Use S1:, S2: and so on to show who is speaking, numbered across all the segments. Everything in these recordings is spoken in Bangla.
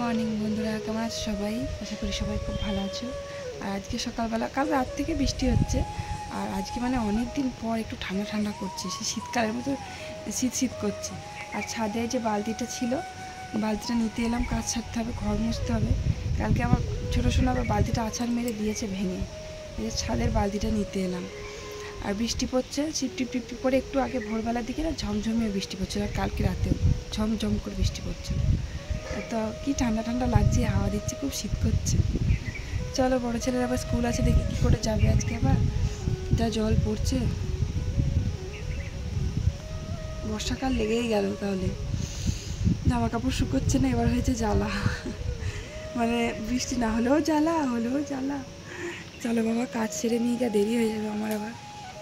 S1: মর্নিং বন্ধুরা, কেমন আছো সবাই? আশা করি সবাই খুব ভালো আছো। আর আজকে সকালবেলা, কাল রাত থেকে বৃষ্টি হচ্ছে, আর আজকে মানে অনেক দিন পর একটু ঠান্ডা ঠান্ডা করছে, সে শীতকালের মতো শীত শীত করছে। আর ছাদে যে বালতিটা ছিল, বালতিটা নিতে এলাম, কাজ ছাড়তে হবে, ঘর মুছতে হবে। কালকে আমার ছোটো সোনা আবার বালতিটা আছাড় মেরে দিয়েছে ভেঙে, এই যে ছাদের বালতিটা নিতে এলাম। আর বৃষ্টি পড়ছে টিপ টিপ করে, একটু আগে ভোরবেলার দিকে না ঝমঝমিয়ে বৃষ্টি পড়ছে, আর কালকে রাতেও ঝমঝম করে বৃষ্টি পড়ছে। তো কি ঠান্ডা ঠান্ডা লাগছে, হাওয়া দিচ্ছে, খুব শীত করছে। চলো, বড়ো ছেলের আবার স্কুল আছে, দেখি কী করে যাবে আজকে। আবার যা জল পড়ছে, বর্ষাকাল লেগেই গেল। তাহলে জামা কাপড় শুকোচ্ছে না, এবার হয়েছে জ্বালা। মানে বৃষ্টি না হলেও জ্বালা, হলেও জ্বালা। চলো বাবা, কাজ সেরে নিয়ে গিয়ে দেরি হয়ে যাবে আমার আবার।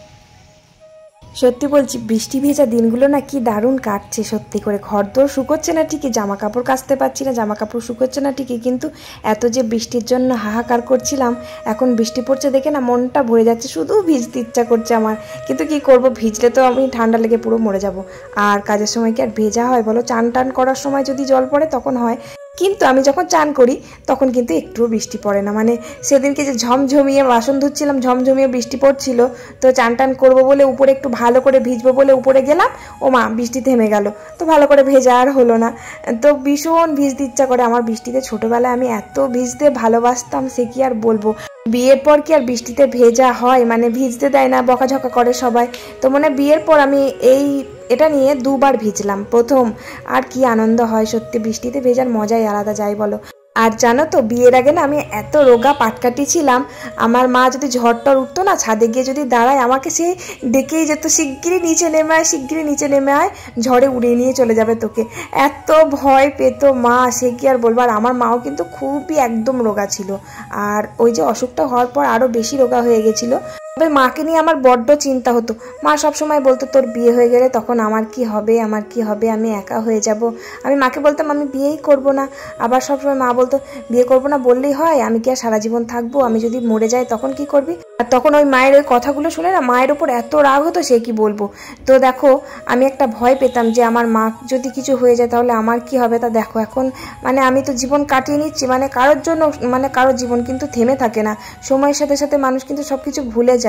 S2: সত্যি বলছি, বৃষ্টি ভেজা দিনগুলো না কি দারুণ কাটছে। সত্যি করে ঘর দোর শুকোচ্ছে না ঠিকই, জামা কাপড় কাচতে পারছি না, জামা কাপড় শুকোচ্ছে না ঠিকই, কিন্তু এত যে বৃষ্টির জন্য হাহাকার করছিলাম, এখন বৃষ্টি পড়ছে দেখে না মনটা ভরে যাচ্ছে, শুধু ভিজতে ইচ্ছা করছে আমার। কিন্তু কি করব, ভিজলে তো আমি ঠান্ডা লেগে পুরো মরে যাব। আর কাজের সময় কি আর ভেজা হয় বলো? চান টান করার সময় যদি জল পড়ে তখন হয়, কিন্তু আমি যখন চান করি তখন কিন্তু একটুও বৃষ্টি পড়ে না। মানে সেদিনকে যে ঝমঝমিয়ে বাসন ধুচ্ছিলাম, ঝমঝমিয়ে বৃষ্টি পড়ছিল, তো চান টান করবো বলে উপরে একটু ভালো করে ভিজবো বলে উপরে গেলাম, ও মা বৃষ্টি থেমে গেল, তো ভালো করে ভেজা আর হলো না। তো ভীষণ ভিজতে ইচ্ছা করে আমার বৃষ্টিতে। ছোটোবেলায় আমি এত ভিজতে ভালোবাসতাম, সে কি আর বলবো। বিয়ের পর কি আর বৃষ্টিতে ভেজা হয়? মানে ভিজতে দেয় না, বকাঝকা করে সবাই। তো মানে বিয়ের পর আমি এটা নিয়ে দুবার ভিজলাম প্রথম। আর কি আনন্দ হয় সত্যি, বৃষ্টিতে ভেজার মজাই আলাদা, যাই বলো। আর জানো তো, বিয়ের আগে না আমি এত রোগা পাটকাটি ছিলাম, আমার মা যদি ঝড়টর উঠতো না, ছাদে গিয়ে যদি দাঁড়ায়, আমাকে সে ডেকেই যেত, শিগগিরই নিচে নেমে আয়, শিগগিরই নিচে নেমে আয়, ঝড়ে উড়িয়ে নিয়ে চলে যাবে তোকে। এত ভয় পেত মা, সে কি আর বলবো। আর আমার মাও কিন্তু খুবই একদম রোগা ছিল, আর ওই যে অসুখটা হওয়ার পর আরও বেশি রোগা হয়ে গেছিলো। তবে মাকে নিয়ে আমার বড্ড চিন্তা হতো। মা সবসময় বলতো, তোর বিয়ে হয়ে গেলে তখন আমার কি হবে, আমার কি হবে, আমি একা হয়ে যাব। আমি মাকে বলতাম আমি বিয়েই করব না। আবার সবসময় মা বলতো, বিয়ে করব না বললেই হয়, আমি কি আর সারা জীবন থাকবো? আমি যদি মরে যাই তখন কি করবি? আর তখন ওই মায়ের ওই কথাগুলো শুনে না মায়ের ওপর এত রাগ হতো, সে কি বলবো। তো দেখো, আমি একটা ভয় পেতাম যে আমার মা যদি কিছু হয়ে যায় তাহলে আমার কি হবে। তা দেখো এখন মানে আমি তো জীবন কাটিয়ে নিচ্ছি, মানে কারোর জন্য, মানে কারোর জীবন কিন্তু থেমে থাকে না। সময়ের সাথে সাথে মানুষ কিন্তু সব কিছু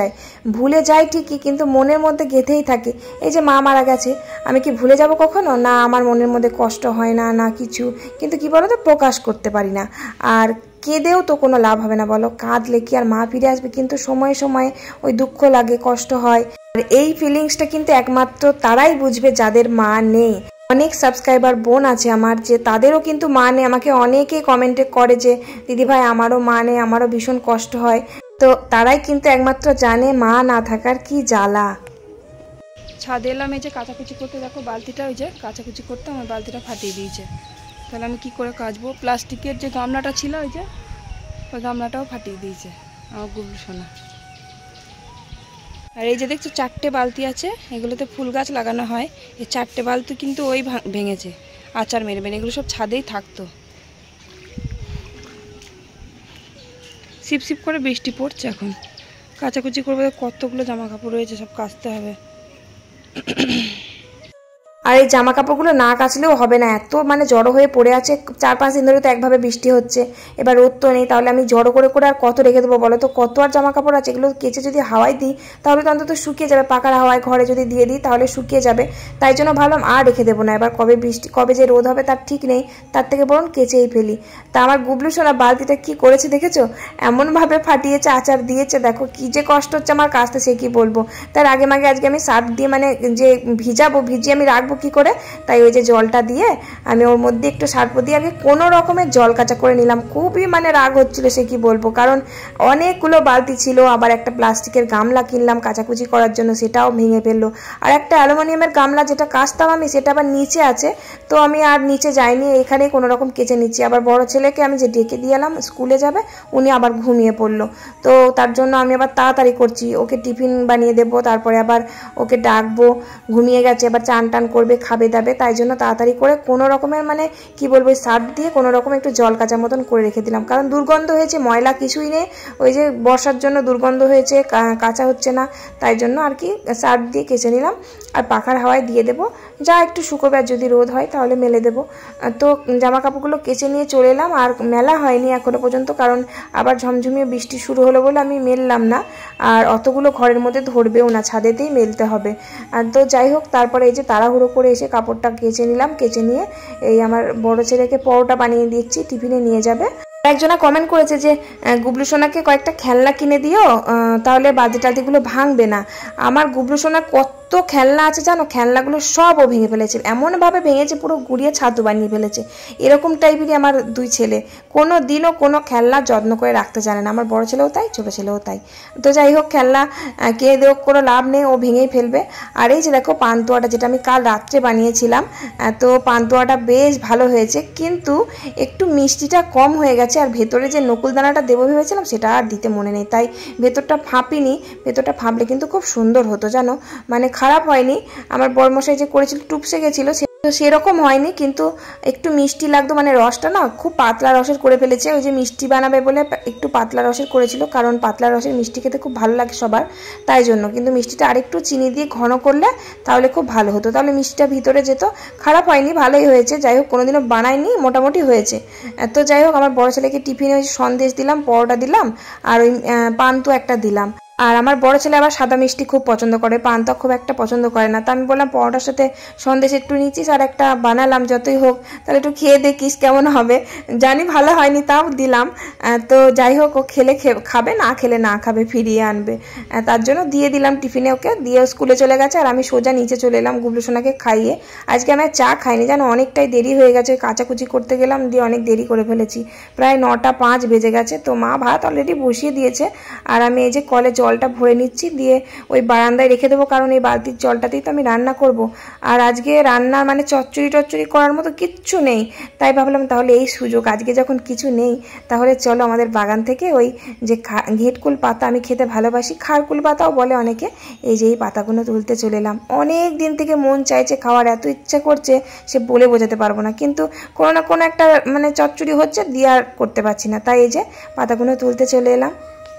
S2: ভুলে যায় ঠিকই, কিন্তু মনের মধ্যে গেঁথেই থাকে। এই যে মা মারা গেছে, আমি কি ভুলে যাব কখনো? না, আমার মনের মধ্যে কষ্ট হয় না, না কিছু, কিন্তু কি বলো তো, প্রকাশ করতে পারি না। আর কেঁদেও তো কোনো লাভ হবে না বলো, কাঁদলে কি আর মা ফিরে আসবে? কিন্তু সময়ে সময়ে ওই দুঃখ লাগে, কষ্ট হয়। আর এই ফিলিংসটা কিন্তু একমাত্র তারাই বুঝবে যাদের মা নেই। অনেক সাবস্ক্রাইবার বোন আছে আমার, যে তাদেরও কিন্তু মা নেই। আমাকে অনেকে কমেন্টে করে যে দিদিভাই আমারও মা নেই, আমারও ভীষণ কষ্ট হয়। তো তারাই কিন্তু একমাত্র জানে মা না থাকার কি জ্বালা।
S1: ছাদে এলাম এই যে কাচাকুচি করতে, দেখো বালতিটা, ওই যে কাচাকুচি করতে আমার বালতিটা ফাটিয়ে দিয়েছে। তাহলে আমি কি করে কাচবো? প্লাস্টিকের যে গামলাটা ছিল, ওই যে ওই গামলাটাও ফাটিয়ে দিয়েছে আমার গুবলু সোনা। আর এই যে দেখছো 4টে বালতি আছে, এগুলোতে ফুল গাছ লাগানো হয়। এই 4টে বালতি কিন্তু ওই ভেঙেছে, আচার মেরে মেরে। এগুলো সব ছাদেই থাকতো। সিপ করে বৃষ্টি পড়ছে, এখন কাচাকুচি করবো, কতগুলো জামা কাপড় রয়েছে, সব কাচতে হবে।
S2: আর এই জামা কাপড়গুলো না কাচলেও হবে না, এত মানে জড়ো হয়ে পড়ে আছে। 4-5 দিন ধরে তো একভাবে বৃষ্টি হচ্ছে, এবার রোদ তো নেই, তাহলে আমি জড়ো করে আর কত রেখে দেবো বলো তো? কত আর জামা কাপড় আছে, এগুলো কেচে যদি হাওয়ায় দিই তাহলে তো অন্তত শুকিয়ে যাবে। পাকার হাওয়ায় ঘরে যদি দিয়ে দিই তাহলে শুকিয়ে যাবে। তাই জন্য ভাবলাম আর রেখে দেবো না, এবার কবে যে রোদ হবে তার ঠিক নেই, তার থেকে বরং কেচেই ফেলি। তা আমার গুবলু সোনা বালতিটা কি করেছে দেখেছো? এমনভাবে ফাটিয়েছে, আচার দিয়েছে, দেখো কি যে কষ্ট হচ্ছে আমার কাচতে, সে কি বলবো। তার আগে আজকে আমি সার্ফ দিয়ে মানে যে ভিজিয়ে আমি রাখবো কি করে, তাই ওই যে জলটা দিয়ে আমি ওর মধ্যে একটু সার্ফ দিয়ে আগে কোনো রকমের জল কাচা করে নিলাম। খুবই মানে রাগ হচ্ছিল, সে কি বলবো, কারণ অনেকগুলো বালতি ছিল। আবার একটা প্লাস্টিকের গামলা কিনলাম কাচাকুচি করার জন্য, সেটাও ভেঙে ফেললো। আর একটা অ্যালুমিনিয়ামের গামলা যেটা কাচতাম আমি, সেটা আবার নিচে আছে, তো আমি আর নিচে যাইনি, এখানেই কোনো রকম কেচে নিচ্ছি। আবার বড় ছেলেকে আমি যে ডেকে দিয়ে এলাম, স্কুলে যাবে, উনি আবার ঘুমিয়ে পড়লো। তো তার জন্য আমি আবার তাড়াতাড়ি করছি, ওকে টিফিন বানিয়ে দেবো, তারপরে আবার ওকে ডাকবো। ঘুমিয়ে গেছে, এবার চান টান করবে, করবে, খাবে দাবে, তাই জন্য তাড়াতাড়ি করে কোনো রকমের মানে কি বলবো সার্ফ দিয়ে কোনো রকম একটু জল কাচার মতন করে রেখে দিলাম, কারণ দুর্গন্ধ হয়েছে, ময়লা কিছুই নেই, ওই যে বর্ষার জন্য দুর্গন্ধ হয়েছে, কাঁচা হচ্ছে না, তাই জন্য আর কি সার্ফ দিয়ে কেচে নিলাম। আর পাখার হাওয়ায় দিয়ে দেবো, যা একটু শুকোবে, আর যদি রোদ হয় তাহলে মেলে দেবো। তো জামা কাপড়গুলো কেচে নিয়ে চলে এলাম, আর মেলা হয়নি এখনো পর্যন্ত, কারণ আবার ঝমঝমিয়ে বৃষ্টি শুরু হলো বলে আমি মেললাম না, আর অতগুলো ঘরের মধ্যে ধরবেও না, ছাদেতেই মেলতে হবে। আর তো যাই হোক, তারপরে এই যে তাড়াহুড়ো করে এসে কাপড়টা কেচে নিলাম, কেচে নিয়ে এই আমার বড় ছেলেকে পরোটা বানিয়ে দিচ্ছি, টিফিনে নিয়ে যাবে। একজনা কমেন্ট করেছে যে গুবলু সোনাকে কয়েকটা খেলনা কিনে দিও, তাহলে বালতি টালতিগুলো ভাঙবে না। আমার গুবলু সোনার কত খেলনা আছে জানো, খেলনাগুলো সবও ভেঙে ফেলেছে, এমনভাবে ভেঙেছে পুরো গুড়িয়ে ছাতু বানিয়ে ফেলেছে। এরকম টাইপেরই আমার দুই ছেলে, কোনো দিনও কোনো খেলনা যত্ন করে রাখতে জানে না, আমার বড় ছেলেও তাই, ছোটো ছেলেও তাই। তো যাই হোক, খেলনা কে দেখ কোনো লাভ নেই, ও ভেঙেই ফেলবে। আর এই যে দেখো পান্তুয়াটা, যেটা আমি কাল রাত্রে বানিয়েছিলাম, তো পান্তুয়াটা বেশ ভালো হয়েছে, কিন্তু একটু মিষ্টিটা কম হয়ে গেছে, আর ভেতরে যে নকুলদানাটা দেবো ভেবেছিলাম সেটা আর দিতে মনে নেই, তাই ভেতরটা ফাঁপিনি। ভেতরটা ফাঁপলে কিন্তু খুব সুন্দর হতো জানো, মানে খারাপ হয়নি। আমার বড়মশাই যে করেছিল টুপসে গেছিলো, তো সেরকম হয়নি, কিন্তু একটু মিষ্টি লাগতো, মানে রসটা না খুব পাতলা রসের করে ফেলেছে, ওই যে মিষ্টি বানাবে বলে একটু পাতলা রসের করেছিল, কারণ পাতলা রসের মিষ্টি খেতে খুব ভালো লাগে সবার, তাই জন্য। কিন্তু মিষ্টিটা আরেকটু চিনি দিয়ে ঘন করলে তাহলে খুব ভালো হতো, তাহলে মিষ্টিটা ভিতরে যেত। খারাপ হয়নি, ভালোই হয়েছে। যাই হোক, কোনোদিনও বানাইনি, মোটামুটি হয়েছে। তো যাই হোক, আমার বড় ছেলেকে টিফিনে ওই সন্দেশ দিলাম, পরোটা দিলাম, আর ওই পান্তু একটা দিলাম। আর আমার বড় ছেলে আবার সাদা মিষ্টি খুব পছন্দ করে, পান্তা খুব একটা পছন্দ করে না। তা আমি বললাম পরোটার সাথে সন্দেশ একটু নিচ্ছিস, আর একটা বানালাম, যতই হোক তাহলে একটু খেয়ে দেখিস কেমন হবে। জানি ভালো হয়নি, তাও দিলাম। তো যাই হোক, ও খেলে খাবে, না খেলে না খাবে, ফিরিয়ে আনবে, তার জন্য দিয়ে দিলাম টিফিনে ওকে, দিয়ে স্কুলে চলে গেছে। আর আমি সোজা নিচে চলে এলাম গুবলু সোনাকে খাইয়ে। আজকে আমি চা খাইনি জানো, অনেকটাই দেরি হয়ে গেছে, কাচাকুচি করতে গেলাম, দিয়ে অনেক দেরি করে ফেলেছি, প্রায় 9:05 বেজে গেছে। তো মা ভাত অলরেডি বসিয়ে দিয়েছে, আর আমি এই যে কলে জলটা ভরে নিচ্ছি, দিয়ে ওই বারান্দায় রেখে দেবো, কারণ এই বালতির জলটাতেই তো আমি রান্না করব। আর আজকে রান্নার মানে চচ্চড়ি করার মতো কিচ্ছু নেই, তাই ভাবলাম তাহলে এই সুযোগ, আজকে যখন কিছু নেই তাহলে চলো আমাদের বাগান থেকে ওই যে ঘেটকুল পাতা, আমি খেতে ভালোবাসি, খারকুল পাতাও বলে অনেকে, এই যে এই পাতাগুলো তুলতে চলে এলাম। অনেক দিন থেকে মন চাইছে খাওয়ার, এত ইচ্ছা করছে সে বলে বোঝাতে পারবো না, কিন্তু কোনো না কোনো একটা মানে চচ্চড়ি হচ্ছে, দিয়ে আর করতে পারছি না, তাই এই যে পাতাগুলো তুলতে চলে এলাম।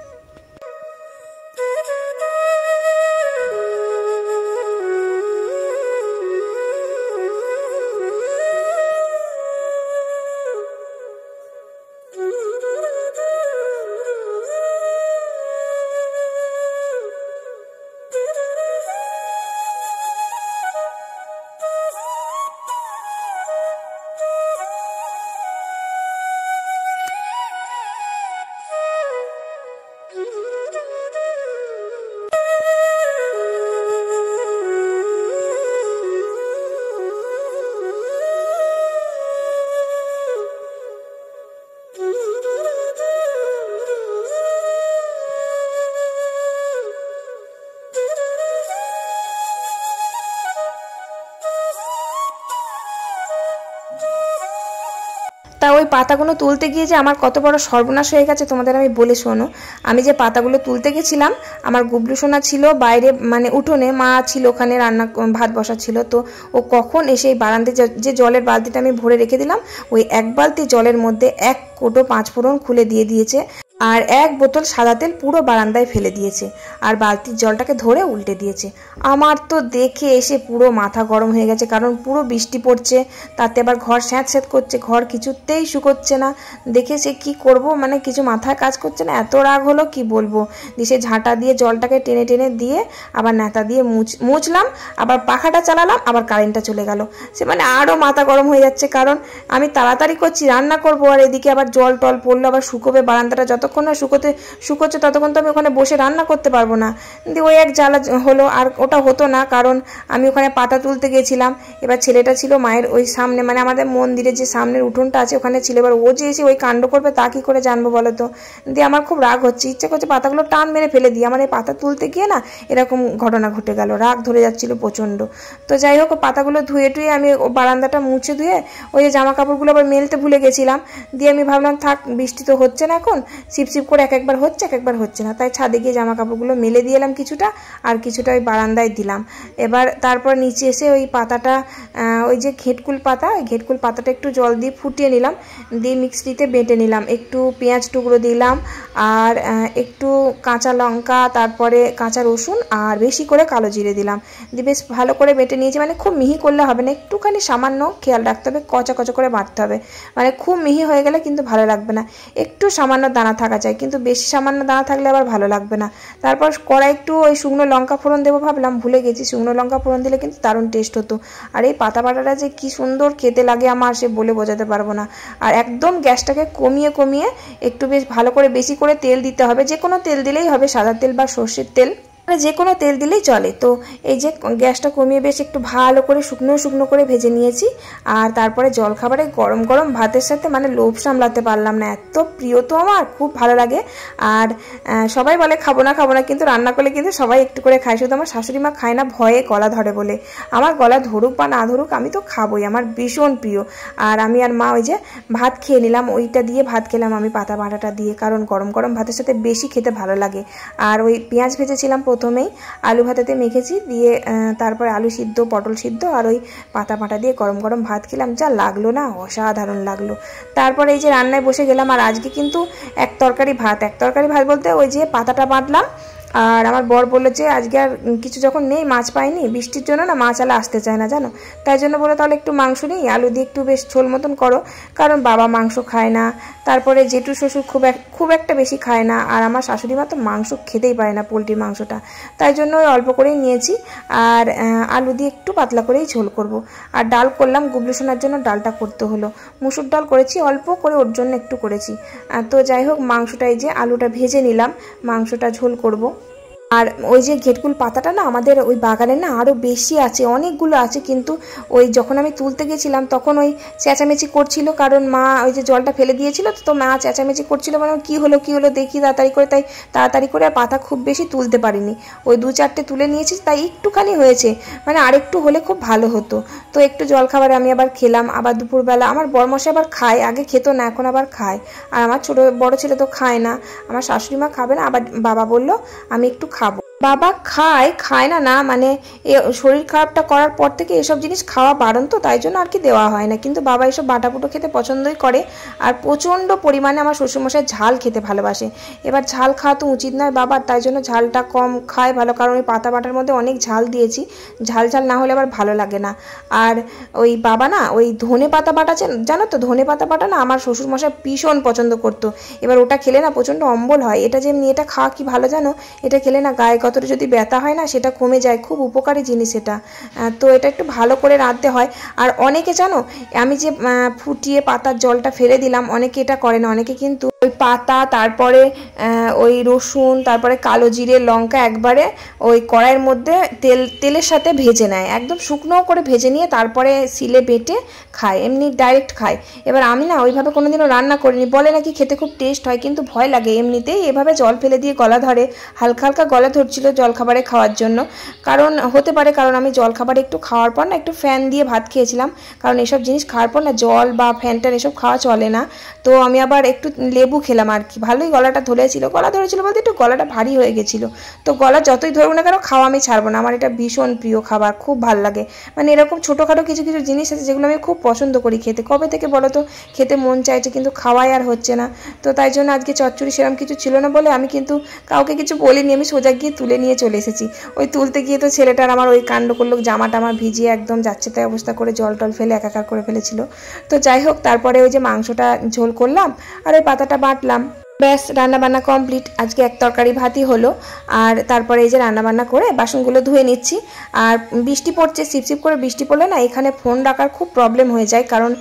S2: তা ওই পাতাগুলো তুলতে গিয়ে যে আমার কত বড় সর্বনাশ হয়ে গেছে তোমাদের আমি বলে শোনো। আমি যে পাতাগুলো তুলতে গেছিলাম, আমার গুবলু সোনা ছিল বাইরে, মানে উঠোনে, মা ছিল ওখানে রান্না ভাত বসা ছিল। তো ও কখন এসে এই বারান্দায় যে জলের বালতিটা আমি ভরে রেখে দিলাম, ওই এক বালতি জলের মধ্যে 1 কোটো 5 ফোড়ন খুলে দিয়ে দিয়েছে, আর 1 বোতল সাদা তেল পুরো বারান্দায় ফেলে দিয়েছে, আর বালতির জলটাকে ধরে উল্টে দিয়েছে। আমার তো দেখে এসে পুরো মাথা গরম হয়ে গেছে, কারণ পুরো বৃষ্টি পড়ছে, তাতে আবার ঘর স্যাঁত করছে, ঘর কিছুতেই শুকোচ্ছে না। দেখে সে কী করবো, মানে কিছু মাথায় কাজ করছে না, এত রাগ হলো কি বলবো। দিয়ে সে ঝাঁটা দিয়ে জলটাকে টেনে টেনে দিয়ে আবার ন্যাতা দিয়ে মুছলাম, আবার পাখাটা চালালাম, আবার কারেন্টটা চলে গেল। সে মানে আরও মাথা গরম হয়ে যাচ্ছে, কারণ আমি তাড়াতাড়ি করছি, রান্না করবো, আর এদিকে আবার জল টল পড়লো, আবার শুকোবে বারান্দাটা, যতক্ষণ না শুকোচ্ছে ততক্ষণ তো আমি ওখানে বসে রান্না করতে পারবো না। দিয়ে ওই এক জ্বালা হলো, আর ওটা হতো না, কারণ আমি ওখানে পাতা তুলতে গেছিলাম। এবার ছেলেটা ছিল মায়ের ওই সামনে, মানে আমাদের মন্দিরে যে সামনের উঠোনটা আছে ওখানে ছিল, এবার ও যে এসে ওই কাণ্ড করবে তা কী করে জানবো বলো তো। দিয়ে আমার খুব রাগ হচ্ছে, ইচ্ছে করছে পাতাগুলো টান মেরে ফেলে দিই। আমার এই পাতা তুলতে গিয়ে না এরকম ঘটনা ঘটে গেল, রাগ ধরে যাচ্ছিল প্রচণ্ড। তো যাই হোক, পাতাগুলো ধুয়ে টুয়ে আমি বারান্দাটা মুছে ধুয়ে ওই যে জামা কাপড়গুলো আবার মেলতে ভুলে গেছিলাম। দিয়ে আমি ভাবলাম থাক, বৃষ্টি তো হচ্ছে না এখন, সিপ করে এক একবার হচ্ছে না, তাই ছাদে গিয়ে জামা কাপড়গুলো মেলে দিয়ে এলাম কিছুটা, আর কিছুটা ওই বারান্দায় দিলাম। এবার তারপর নিচে এসে ওই পাতাটা, ওই যে ঘেটকুল পাতা, ওই ঘেটকুল পাতাটা একটু জল দিয়ে ফুটিয়ে নিলাম, দিয়ে মিক্সিতে বেটে নিলাম, একটু পেঁয়াজ টুকরো দিলাম, আর একটু কাঁচা লঙ্কা, তারপরে কাঁচা রসুন, আর বেশি করে কালো জিরে দিলাম, দিয়ে বেশ ভালো করে বেটে নিয়েছি। মানে খুব মিহি করলে হবে না, একটুখানি সামান্য খেয়াল রাখতে হবে, কচা কচা করে বাটতে হবে, মানে খুব মিহি হয়ে গেলে কিন্তু ভালো লাগবে না, একটু সামান্য দানা থাকা চাই, কিন্তু বেশি সামান্য দানা থাকলে আবার ভালো লাগবে না। তারপর কড়াই একটু ওই শুকনো লঙ্কা ফোড়ন দেবো ভাবলাম, ভুলে গেছি, শুকনো লঙ্কা ফোড়ন দিলে কিন্তু দারুণ টেস্ট হতো। আর এই পাতা বাটাটা যে কি সুন্দর খেতে লাগে আমার, সে বলে বোঝাতে পারবো না। আর একদম গ্যাসটাকে কমিয়ে একটু বেশ ভালো করে বেশি করে তেল দিতে হবে, যে কোনো তেল দিলেই হবে, সাদা তেল বা সর্ষের তেল, যে কোনো তেল দিলেই চলে। তো এই যে গ্যাসটা কমিয়ে বেশ একটু ভালো করে শুকনো করে ভেজে নিয়েছি। আর তারপরে জলখাবারে গরম গরম ভাতের সাথে মানে লোভ সামলাতে পারলাম না, এত প্রিয় তো আমার, খুব ভালো লাগে। আর সবাই বলে খাবো না, কিন্তু রান্না করলে কিন্তু সবাই একটু করে খায়, শুধু আমার শাশুড়ি মা খায় না, ভয়ে গলা ধরে বলে। আমার গলা ধরুক বা না ধরুক আমি তো খাবোই, আমার ভীষণ প্রিয়। আর আমি আর মা ওই যে ভাত খেয়ে নিলাম, ওইটা দিয়ে ভাত খেলাম আমি পাতা বাটাটা দিয়ে, কারণ গরম গরম ভাতের সাথে বেশি খেতে ভালো লাগে। আর ওই পেঁয়াজ ভেজেছিলাম প্রথমেই, আলু ভাতেতে মেখেছি, দিয়ে তারপরে আলু সিদ্ধ, পটল সিদ্ধ, আর ওই পাতা বাটা দিয়ে গরম গরম ভাত খেলাম, যা লাগলো না, অসাধারণ লাগলো। তারপরে এই যে রান্নায় বসে গেলাম। আর আজকে কিন্তু এক তরকারি ভাত বলতে ওই যে পাতাটা বাটলাম, আর আমার বর বললো যে আজকে আর কিছু যখন নেই, মাছ পাইনি, বৃষ্টির জন্য না মাছ আলা আসতে চায় না জানো, তাই জন্য বলে তাহলে একটু মাংস নেই, আলু দিয়ে একটু বেশ ঝোল মতন করো, কারণ বাবা মাংস খায় না, তারপরে জেঠু শ্বশুর খুব একটা বেশি খায় না, আর আমার শাশুড়ি মা তো মাংস খেতেই পারে না, পোলট্রির মাংসটা, তাই জন্য অল্প করেই নিয়েছি। আর আলু দিয়ে একটু পাতলা করেই ঝোল করব। আর ডাল করলাম, গুবলু সোনার জন্য ডালটা করতে হলো, মুসুর ডাল করেছি অল্প করে, ওর জন্য একটু করেছি। তো যাই হোক, মাংসটা এই যে আলুটা ভেজে নিলাম, মাংসটা ঝোল করব। আর ওই যে ঘেটকুল পাতাটা না আমাদের ওই বাগানে না আরও বেশি আছে, অনেকগুলো আছে, কিন্তু ওই যখন আমি তুলতে গেছিলাম তখন ওই চেঁচামেচি করছিল, কারণ মা ওই যে জলটা ফেলে দিয়েছিল, তো মা চেঁচামেচি করছিল, মানে কি হলো দেখি তাড়াতাড়ি করে, তাই তাড়াতাড়ি করে আর পাতা খুব বেশি তুলতে পারিনি, ওই 2-4টে তুলে নিয়েছি, তাই একটুখানি হয়েছে, মানে আরেকটু হলে খুব ভালো হতো। তো একটু জলখাবার আমি আবার খেলাম, আবার দুপুরবেলা আমার বরমশাই আবার খায়, আগে খেতো না, এখন আবার খায়, আর আমার বড় ছেলে তো খায় না, আমার শাশুড়ি মা খাবে না, আবার বাবা বললো আমি একটু খাবো। বাবা খায় না মানে শরীর খারাপটা করার পর থেকে এসব জিনিস খাওয়া বারণ, তো তাই জন্য আর কি দেওয়া হয় না, কিন্তু বাবা এসব বাটাপুটো খেতে পছন্দই করে। আর প্রচণ্ড পরিমাণে আমার শ্বশুরমশাই ঝাল খেতে ভালোবাসে, এবার ঝাল খাওয়া তো উচিত নয় বাবার, তাই জন্য ঝালটা কম খায় ভালো, কারণ ওই পাতা বাটার মধ্যে অনেক ঝাল দিয়েছি, ঝাল না হলে আবার ভালো লাগে না। আর ওই বাবা না ওই ধনে পাতা বাটা জানো তো, ধনে পাতা বাটা না আমার শ্বশুরমশাই ভীষণ পছন্দ করতো, এবার ওটা খেলে না প্রচণ্ড অম্বল হয়, এটা যেমনি এটা খাওয়া কি ভালো জানো, এটা খেলে না গায়ে কতটা যদি ব্যথা হয় না সেটা কমে যায়, খুব উপকারী জিনিস এটা। তো এটা একটু ভালো করে রাঁধতে হয়। আর অনেকে জানো, আমি যে ফুটিয়ে পাতার জলটা ফেলে দিলাম, অনেকে এটা করে না, অনেকে কিন্তু ওই পাতা, তারপরে ওই রসুন, তারপরে কালো জিরে, লঙ্কা একবারে ওই কড়াইয়ের মধ্যে তেলের সাথে ভেজে নেয়, একদম শুকনো করে ভেজে নিয়ে তারপরে সিলে বেটে খায়, এমনি ডাইরেক্ট খায়। এবার আমি না ওইভাবে কোনোদিনও রান্না করিনি, বলে নাকি খেতে খুব টেস্ট হয়, কিন্তু ভয় লাগে, এমনিতেই এভাবে জল ফেলে দিয়ে গলা ধরে, হালকা হালকা গলা ধরছিল জলখাবারে খাওয়ার জন্য, কারণ হতে পারে, কারণ আমি জলখাবারে একটু খাওয়ার পর না একটু ফ্যান দিয়ে ভাত খেয়েছিলাম, কারণ এসব জিনিস খাওয়ার পর না জল বা ফ্যানটান এসব খাওয়া চলে না। তো আমি আবার একটু লেবু খেলাম আর কি, ভালোই গলাটা ধরেছিল বলতে একটু গলাটা ভারী হয়ে গেছিলো, তো গলা যতই ধরুক না কেন খাওয়া আমি ছাড়বো না, আমার এটা ভীষণ প্রিয় খাবার, খুব ভালো লাগে। মানে এরকম ছোটোখাটো কিছু জিনিস আছে যেগুলো আমি খুব পছন্দ করি খেতে, কবে থেকে বলো তো খেতে মন চাইছে, কিন্তু খাওয়াই আর হচ্ছে না। তো তাই জন্য আজকে চচ্চড়ি সেরকম কিছু ছিল না বলে আমি কিন্তু কাউকে কিছু বলিনি, আমি সোজা গিয়ে তুলে নিয়ে চলে এসেছি। ওই তুলতে গিয়ে তো ছেলেটার আমার ওই কাণ্ড করলো, জামা টামা ভিজিয়ে একদম যাচ্ছে তাই অবস্থা করে, জল টল ফেলে একাকার করে ফেলেছিল। তো যাই হোক, তারপরে ওই যে মাংসটা ঝোল করলাম আর ওই পাতাটা বাটলাম, ব্যাস রান্নাবান্না কমপ্লিট। আজকে এক তরকারি ভাতই হলো। আর তারপরে এই যে রান্নাবান্না করে বাসনগুলো ধুয়ে নিচ্ছি। আর বৃষ্টি পড়ছে, সিপসিপ করে বৃষ্টি পড়লে না এখানে ফোন রাখার খুব প্রবলেম হয়ে যায়, কারণ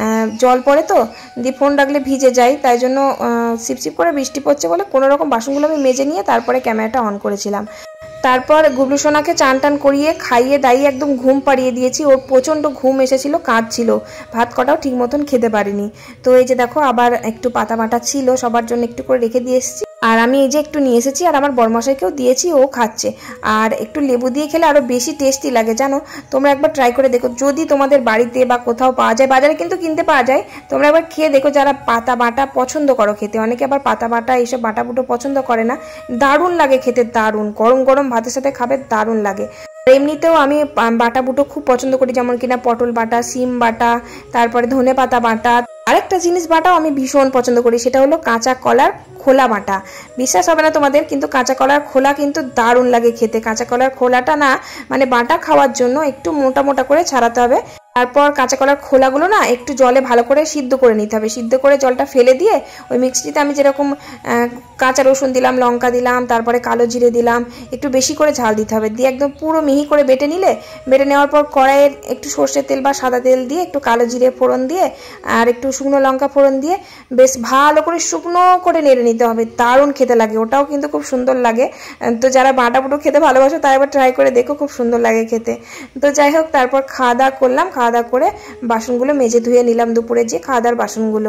S2: জল পড়ে তো, দিয়ে ফোন রাখলে ভিজে যায়, তাই জন্য সিপসিপ করে বৃষ্টি পড়ছে বলে কোনো রকম বাসনগুলো আমি মেজে নিয়ে তারপরে ক্যামেরাটা অন করেছিলাম। তারপর গুবলু সোনাকে চান টান করিয়ে খাইয়ে দাইয়ে একদম ঘুম পাড়িয়ে দিয়েছি, ওর প্রচণ্ড ঘুম এসেছিল, কাঁদছিল, ভাত কটাও ঠিক মতন খেতে পারিনি। তো এই যে দেখো আবার একটু পাতা বাটা ছিল, সবার জন্য একটু করে রেখে দিয়ে এসেছি। আর আমি এই যে একটু নিয়ে এসেছি আর আমার বরমশাইকেও দিয়েছি, ও খাচ্ছে। আর একটু লেবু দিয়ে খেলে আরও বেশি টেস্টি লাগে জানো। তোমরা একবার ট্রাই করে দেখো, যদি তোমাদের বাড়িতে বা কোথাও পাওয়া যায়, বাজারে কিন্তু কিনতে পাওয়া যায়, তোমরা একবার খেয়ে দেখো। যারা পাতা বাটা পছন্দ করো খেতে, অনেকে আবার পাতা বাটা এইসব বাটা বুটো পছন্দ করে না, দারুণ লাগে খেতে, দারুণ গরম গরম ভাতের সাথে খাবে, দারুণ লাগে। এমনিতেও আমি বাটা বুটো খুব পছন্দ করি, যেমন কিনা পটল বাটা, সিম বাটা, তারপরে ধনে পাতা বাটা। আরেকটা জিনিস বাটাও আমি ভীষণ পছন্দ করি, সেটা হলো কাঁচা কলার খোলা বাটা। বিশ্বাস হবে না তোমাদের, কিন্তু কাঁচা কলার খোলা কিন্তু দারুণ লাগে খেতে। কাঁচা কলার খোলাটা না মানে বাটা খাওয়ার জন্য একটু মোটা মোটা করে ছাড়াতে হবে। তারপর কাঁচা কলার খোলাগুলো না একটু জলে ভালো করে সিদ্ধ করে নিতে হবে। সিদ্ধ করে জলটা ফেলে দিয়ে ওই মিক্সিতে আমি যেরকম কাঁচা রসুন দিলাম, লঙ্কা দিলাম, তারপরে কালো জিরে দিলাম, একটু বেশি করে ঝাল দিতে হবে, দিয়ে একদম পুরো মিহি করে বেটে নিলে, বেটে নেওয়ার পর কড়াইয়ের একটু সর্ষের তেল বা সাদা তেল দিয়ে একটু কালো জিরে ফোড়ন দিয়ে আর একটু শুকনো লঙ্কা ফোড়ন দিয়ে বেশ ভালো করে শুকনো করে নেড়ে নিতে হবে। দারুণ খেতে লাগে, ওটাও কিন্তু খুব সুন্দর লাগে। তো যারা বাটা বুটো খেতে ভালোবাসো তারা একবার ট্রাই করে দেখো, খুব সুন্দর লাগে খেতে। তো যাই হোক, তারপর খাওয়া দাওয়া করলাম। খাওয়া দাওয়া করে বাসনগুলো মেজে ধুয়ে নিলাম, দুপুরে যে খাওয়া দাওয়ার বাসনগুলো।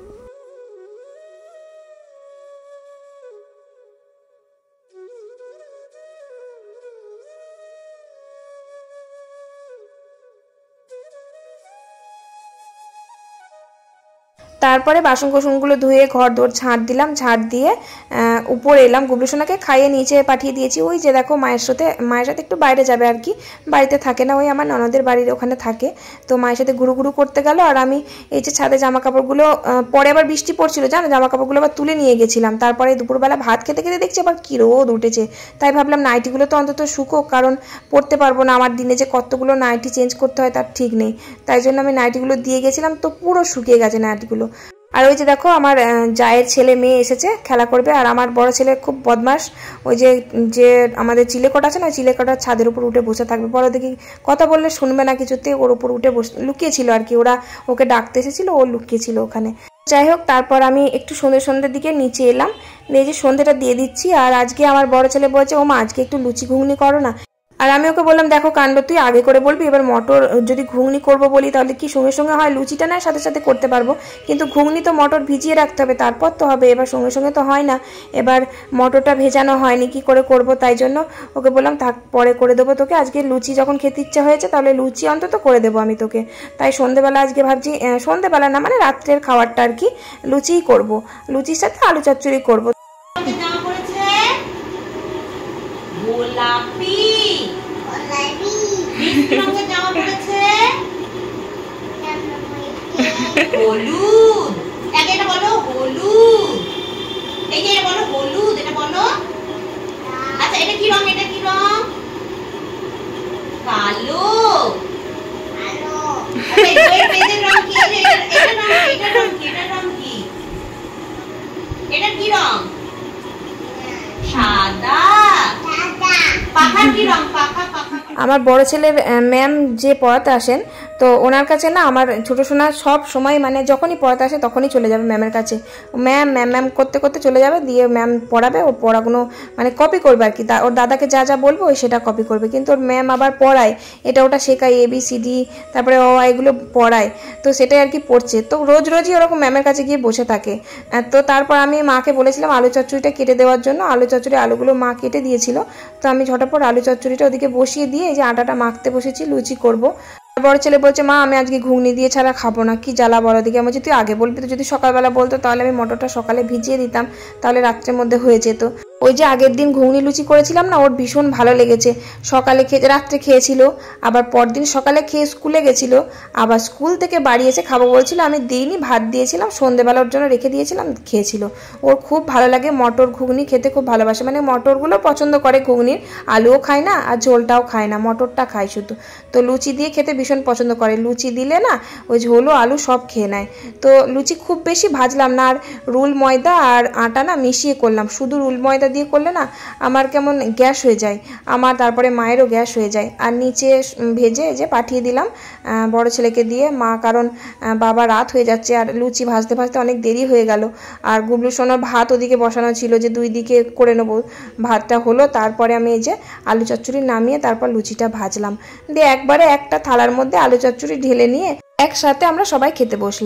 S2: তারপরে বাসন কোসনগুলো ধুয়ে ঘর দোর ঝাঁট দিলাম, ঝাঁট দিয়ে উপরে এলাম। গুবলুসোনাকে খাইয়ে নিচে পাঠিয়ে দিয়েছি। ওই যে দেখো মায়ের সাথে একটু বাইরে যাবে আর কি, বাড়িতে থাকে না, ওই আমার ননদের বাড়ির ওখানে থাকে। তো মায়ের সাথে ঘুরু ঘুরু করতে গেল। আর আমি এই যে ছাদে জামা কাপড়গুলো, পরে আবার বৃষ্টি পড়ছিল জানো, জামা কাপড়গুলো আবার তুলে নিয়ে গেছিলাম। তারপরে দুপুরবেলা ভাত খেতে খেতে দেখছি আবার কি রোদ উঠেছে, তাই ভাবলাম নাইটিগুলো তো অন্তত শুকোক, কারণ পরতে পারবো না, আমার দিনে যে কতগুলো নাইটি চেঞ্জ করতে হয় তার ঠিক নেই। তাই জন্য আমি নাইটিগুলো দিয়ে গেছিলাম, তো পুরো শুকিয়ে গেছে নাইটিগুলো। আর ওই যে দেখো আমার জায়ের ছেলে মেয়ে এসেছে খেলা করবে। আর আমার বড় ছেলে খুব বদমাস, ওই যে আমাদের চিলেকোট আছে না, চিলেকোটার ছাদের উপর উঠে বসে থাকবে। বড় দেখি কথা বললে শুনবে না কিছুতে, ওর উপর উঠে লুকিয়েছিল আর কি, ওরা ওকে ডাকতে এসেছিল, ও লুকিয়েছিল ওখানে। যাই হোক, তারপর আমি একটু সন্ধ্যের দিকে নিচে এলাম, এই যে সন্ধ্যেটা দিয়ে দিচ্ছি। আর আজকে আমার বড় ছেলে বলছে, ও মা আজকে একটু লুচি ঘুগনি করো না। আর আমি ওকে বললাম, দেখো কাণ্ড, তুই আগে করে বলবি, এবার মটর যদি ঘুগনি করবো বলি তাহলে কি সঙ্গে সঙ্গে হয়, লুচিটা না সাথে সাথে করতে পারবো, কিন্তু ঘুগনি তো মটর ভিজিয়ে রাখতে হবে, তারপর তো হবে, এবার সঙ্গে সঙ্গে তো হয় না। এবার মটরটা ভেজানো হয়নি, কি করে করব, তাই জন্য ওকে বললাম থাক, পরে করে দেবো তোকে, আজকে লুচি যখন খেতে ইচ্ছা হয়েছে তাহলে লুচি অন্তত করে দেবো আমি তোকে। তাই সন্ধেবেলা আজকে ভাবছি, সন্ধেবেলা না মানে রাত্রের খাবারটা আর কি, লুচিই করব, লুচির সাথে আলু চচ্চড়ি করবো।
S3: গোলাপি রঙের জামা পরেছে, হলুদ, এটা বলো হলুদ, এই যে এটা বলো হলুদ, এটা বলো। আচ্ছা এটা কি রং, এটা কি রং? কালো। আচ্ছা এই পেজের রং কি? এটা রং কি? এটা কি রং? সাদা। পাখার কি রং? পাখা।
S2: আমার বড় ছেলের ম্যাম যে পড়াতে আসেন, তো ওনার কাছে না আমার ছোটো সোনা সব সময় মানে যখনই পড়াতে আসে তখনই চলে যাবে ম্যামের কাছে, ম্যাম করতে করতে চলে যাবে, দিয়ে ম্যাম পড়াবে, ও পড়াগুলো মানে কপি করবে আর কি, ওর দাদাকে যা যা বলবো ওই সেটা কপি করবে। কিন্তু ওর ম্যাম আবার পড়ায়, এটা ওটা শেখায়, ABCD, তারপরে অ এগুলো পড়ায়, তো সেটাই আর কি পড়ছে। তো রোজই ওরকম ম্যামের কাছে গিয়ে বসে থাকে। তো তারপর আমি মাকে বলেছিলাম আলু চচ্চড়িটা কেটে দেওয়ার জন্য, আলুগুলো মা কেটে দিয়েছিল। তো আমি ঝটাপট আলু চচ্চড়িটা ওদিকে বসিয়ে দিয়ে এই যে আটাটা মাখতে বসেছি, লুচি করব। বড় ছেলে বলছে, মা আমি আজকে ঘুগনি দিয়ে ছাড়া খাবো না, কি জ্বালা বলো দিকে। আমি বলছি তুই আগে বলবি তো, যদি সকালবেলা বলতো তাহলে আমি মটরটা সকালে ভিজিয়ে দিতাম, তাহলে রাত্রের মধ্যে হয়ে যেত। ওই যে আগের দিন ঘুগনি লুচি করেছিলাম না, ওর ভীষণ ভালো লেগেছে। সকালে খেয়ে রাত্রে খেয়েছিল, আবার পরদিন সকালে খেয়ে স্কুলে গেছিল, আবার স্কুল থেকে বাড়ি এসে খাবো বলছিল, আমি দিইনি, ভাত দিয়েছিলাম, সন্ধ্যেবেলার জন্য রেখে দিয়েছিলাম, খেয়েছিল। ওর খুব ভালো লাগে মটর ঘুগনি খেতে, খুব ভালোবাসে, মানে মটরগুলো পছন্দ করে, ঘুগনির আলুও খায় না আর ঝোলটাও খায় না, মটরটা খায় শুধু। তো লুচি দিয়ে খেতে ভীষণ পছন্দ করে, লুচি দিলে না ওই ঝোলও আলু সব খেয়ে নেয়। তো লুচি খুব বেশি ভাজলাম না, আর রুল ময়দা আর আটা না মিশিয়ে করলাম, শুধু রুল ময়দা দিয়ে করলে না আমার কেমন গ্যাস হয়ে যায়, আমার তারপরে মায়েরও গ্যাস হয়ে যায়। আর নিচে ভেজে যে পাঠিয়ে দিলাম বড় ছেলেকে দিয়ে, মা কারণ বাবা রাত হয়ে যাচ্ছে, আর লুচি ভাজতে ভাজতে অনেক দেরি হয়ে গেল। আর গুবলু সোনার ভাত ওদিকে বসানো ছিল, যে দুই দিকে করে নেবো, ভাতটা হলো, তারপরে আমি এই যে আলু চচ্চড়ি নামিয়ে তারপর লুচিটা ভাজলাম, দিয়ে একবারে একটা থালার মধ্যে আলু চচ্চড়ি ঢেলে নিয়ে একসাথে আমরা সবাই খেতে বসলাম।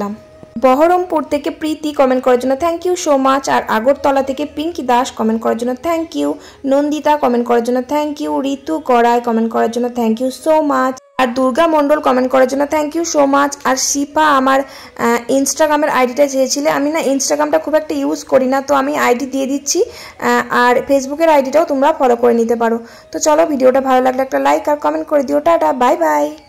S2: বহরমপুর থেকে প্রীতি কমেন্ট করার জন্য থ্যাংক ইউ সো মাচ। আর আগরতলা থেকে পিঙ্কি দাস কমেন্ট করার জন্য থ্যাংক ইউ। নন্দিতা কমেন্ট করার জন্য thank you. Ritu Garai comment করার জন্য থ্যাংক ইউ সো মাচ। আর দুর্গা মণ্ডল কমেন্ট করার জন্য থ্যাংক ইউ সো মাচ। আর শিপা আমার ইনস্টাগ্রামের আইডিটা চেয়েছিলে, আমি না ইনস্টাগ্রামটা খুব একটা ইউজ করি না, তো আমি আইডি দিয়ে দিচ্ছি। আর ফেসবুকের আইডিটাও তোমরা ফলো করে নিতে পারো। তো চলো, ভিডিওটা ভালো লাগলে একটা লাইক আর কমেন্ট করে দিও। টাটা, বাই বাই।